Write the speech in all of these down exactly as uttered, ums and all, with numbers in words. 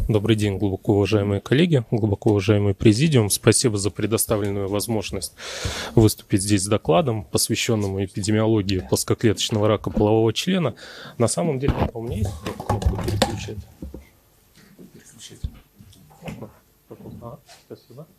Добрый день, глубоко уважаемые коллеги, глубоко уважаемый президиум. Спасибо за предоставленную возможность выступить здесь с докладом, посвященным эпидемиологии плоскоклеточного рака полового члена. На самом деле, у меня есть кнопка переключать? Переключить. Спасибо.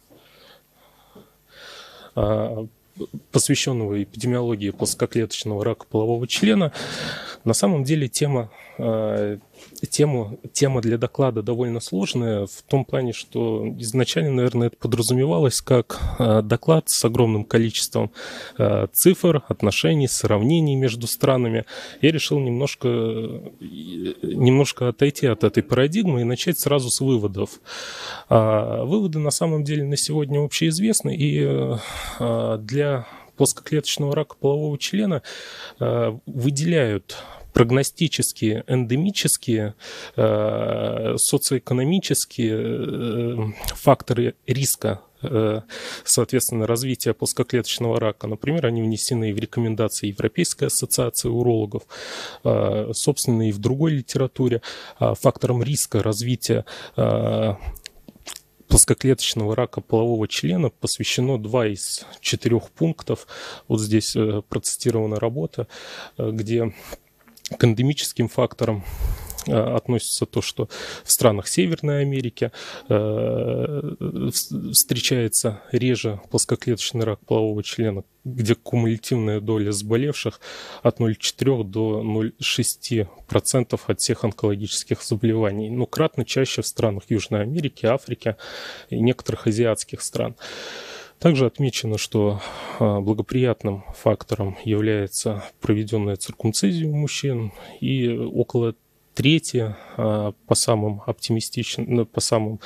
Посвященного эпидемиологии плоскоклеточного рака полового члена. На самом деле тема, э, тема, тема для доклада довольно сложная в том плане, что изначально, наверное, это подразумевалось как э, доклад с огромным количеством э, цифр, отношений, сравнений между странами. Я решил немножко, немножко отойти от этой парадигмы и начать сразу с выводов. А выводы на самом деле на сегодня общеизвестны, и э, для плоскоклеточного рака полового члена э, выделяют прогностические, эндемические, э, социоэкономические э, факторы риска, э, соответственно, развития плоскоклеточного рака. Например, они внесены в рекомендации Европейской ассоциации урологов, э, собственно, и в другой литературе. Э, фактором риска развития э, плоскоклеточного рака полового члена посвящено два из четырех пунктов. Вот здесь э, процитирована работа, э, где к эндемическим факторам э, относится то, что в странах Северной Америки э, встречается реже плоскоклеточный рак полового члена, где кумулятивная доля заболевших от ноль целых четыре десятых до ноль целых шесть десятых процента от всех онкологических заболеваний, но кратно чаще в странах Южной Америки, Африки и некоторых азиатских стран. Также отмечено, что благоприятным фактором является проведенная циркумцизия у мужчин, и около трети по самым оптимистичным, по самым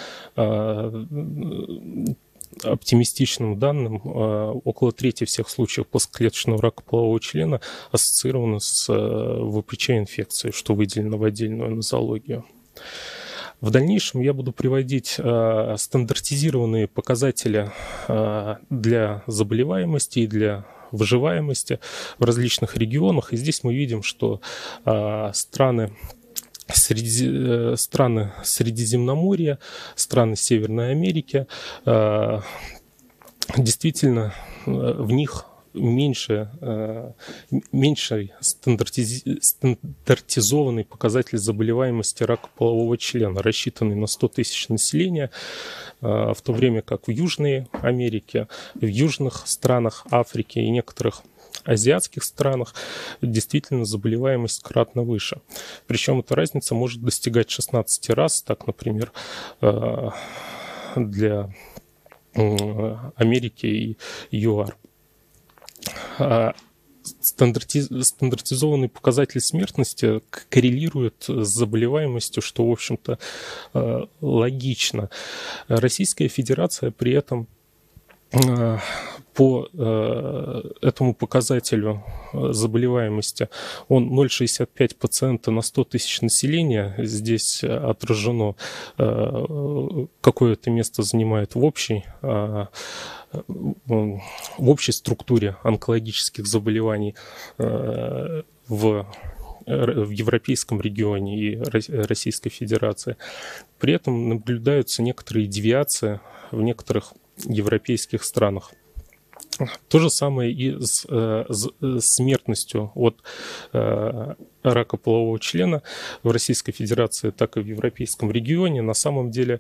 оптимистичным данным, около трети всех случаев плоскоклеточного рака полового члена ассоциированы с вэ пэ че-инфекцией, что выделено в отдельную нозологию. В дальнейшем я буду приводить э, стандартизированные показатели э, для заболеваемости и для выживаемости в различных регионах. И здесь мы видим, что э, страны, среди, э, страны Средиземноморья, страны Северной Америки, э, действительно э, в них меньше, меньше стандартизи... стандартизованный показатель заболеваемости рака полового члена, рассчитанный на сто тысяч населения, в то время как в Южной Америке, в южных странах Африки и некоторых азиатских странах действительно заболеваемость кратно выше. Причем эта разница может достигать шестнадцати раз, так, например, для Америки и ЮАР. Стандарти... Стандартизованный показатель смертности коррелирует с заболеваемостью, что, в общем-то, логично. Российская Федерация при этом по этому показателю заболеваемости, он ноль целых шестьдесят пять сотых пациента на сто тысяч населения. Здесь отражено, какое это место занимает в общей, в общей структуре онкологических заболеваний в, в Европейском регионе и Российской Федерации. При этом наблюдаются некоторые девиации в некоторых европейских странах. То же самое и с, с смертностью от рака полового члена в Российской Федерации, так и в Европейском регионе. На самом деле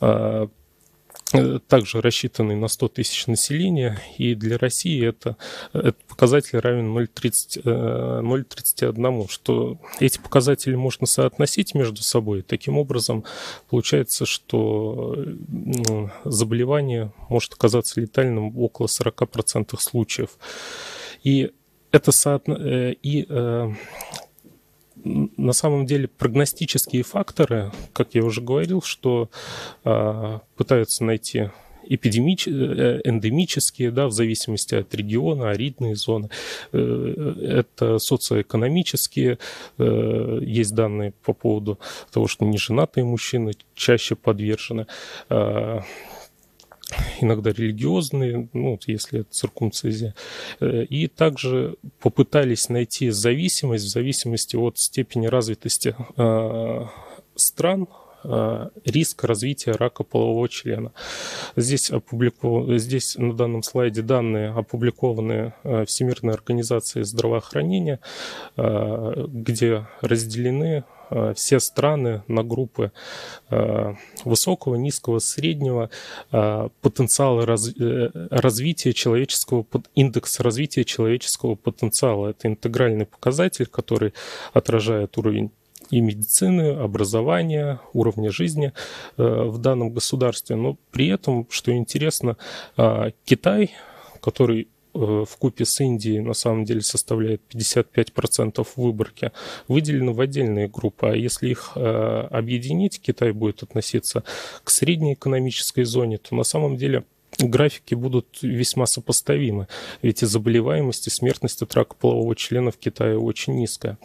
также рассчитанный на сто тысяч населения, и для России это, этот показатель равен ноль целых тридцать одна, что эти показатели можно соотносить между собой. Таким образом, получается, что заболевание может оказаться летальным в около сорока процентах случаев. И это соотно... и на самом деле прогностические факторы, как я уже говорил, что э, пытаются найти эпидемич... эндемические, да, в зависимости от региона, аридные зоны. Э, это социоэкономические. Э, есть данные по поводу того, что неженатые мужчины чаще подвержены. Э, иногда религиозные, ну, если это циркумцизия. И также попытались найти зависимость в зависимости от степени развитости стран риск развития рака полового члена. Здесь, опубликован, здесь на данном слайде данные, опубликованные Всемирной организацией здравоохранения, где разделены все страны на группы высокого, низкого, среднего потенциала раз, развития человеческого, индекс развития человеческого потенциала. Это интегральный показатель, который отражает уровень и медицины, образования, уровня жизни в данном государстве. Но при этом, что интересно, Китай, который вкупе с Индией на самом деле составляет пятьдесят пять процентов выборки, выделены в отдельные группы. А если их э, объединить, Китай будет относиться к средней экономической зоне, то на самом деле графики будут весьма сопоставимы. Ведь и заболеваемость, и смертность от рака полового члена в Китае очень низкая.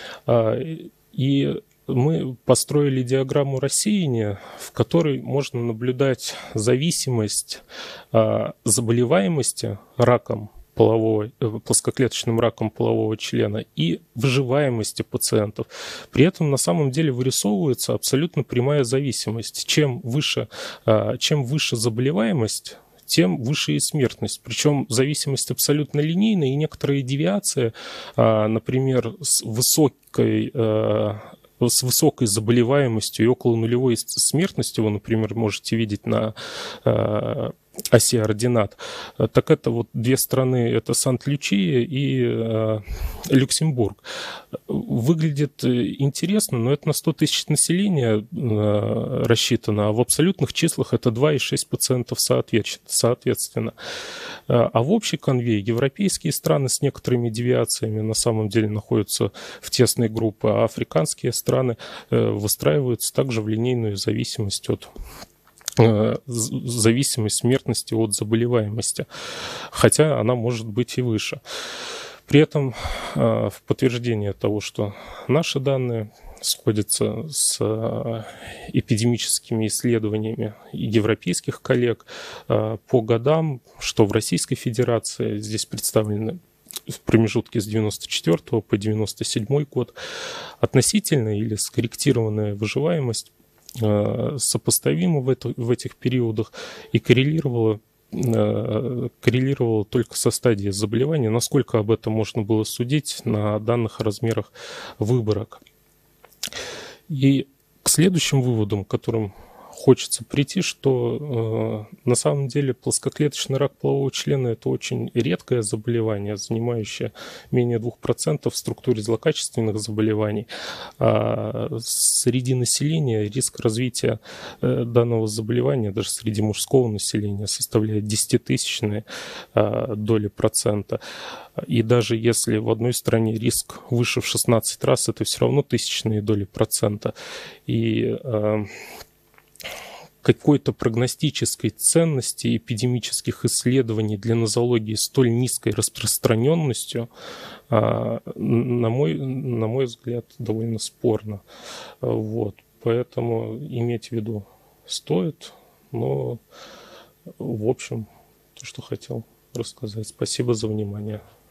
И мы построили диаграмму рассеяния, в которой можно наблюдать зависимость а, заболеваемости раком полового, плоскоклеточным раком полового члена и выживаемости пациентов. При этом на самом деле вырисовывается абсолютно прямая зависимость. Чем выше, а, чем выше заболеваемость, тем выше и смертность. Причем зависимость абсолютно линейная, и некоторые девиации, а, например, с высокой с высокой заболеваемостью и около нулевой смертностью, вы, например, можете видеть на э, оси ординат, так это вот две страны, это Сант-Лючия и э, Люксембург. Выглядит интересно, но это на сто тысяч населения э, рассчитано, а в абсолютных числах это два и шесть десятых процента соответственно. А в общей конве европейские страны с некоторыми девиациями на самом деле находятся в тесной группе, а африканские страны э, выстраиваются также в линейную зависимость от зависимость смертности от заболеваемости, хотя она может быть и выше. При этом в подтверждение того, что наши данные сходятся с эпидемическими исследованиями европейских коллег по годам, что в Российской Федерации здесь представлены в промежутке с девяносто четвёртого по девяносто седьмой год, относительная или скорректированная выживаемость сопоставимо в, это, в этих периодах и коррелировало, коррелировало только со стадией заболевания, насколько об этом можно было судить на данных размерах выборок. И к следующим выводам, к которым хочется прийти, что э, на самом деле плоскоклеточный рак полового члена – это очень редкое заболевание, занимающее менее двух процентов в структуре злокачественных заболеваний. А среди населения риск развития э, данного заболевания, даже среди мужского населения, составляет десятитысячные э, доли процента. И даже если в одной стране риск выше в шестнадцать раз, это все равно тысячные доли процента. И э, какой-то прогностической ценности эпидемических исследований для нозологии столь низкой распространенностью, на мой, на мой взгляд, довольно спорно. Вот. Поэтому иметь в виду стоит, но в общем, то, что хотел рассказать. Спасибо за внимание.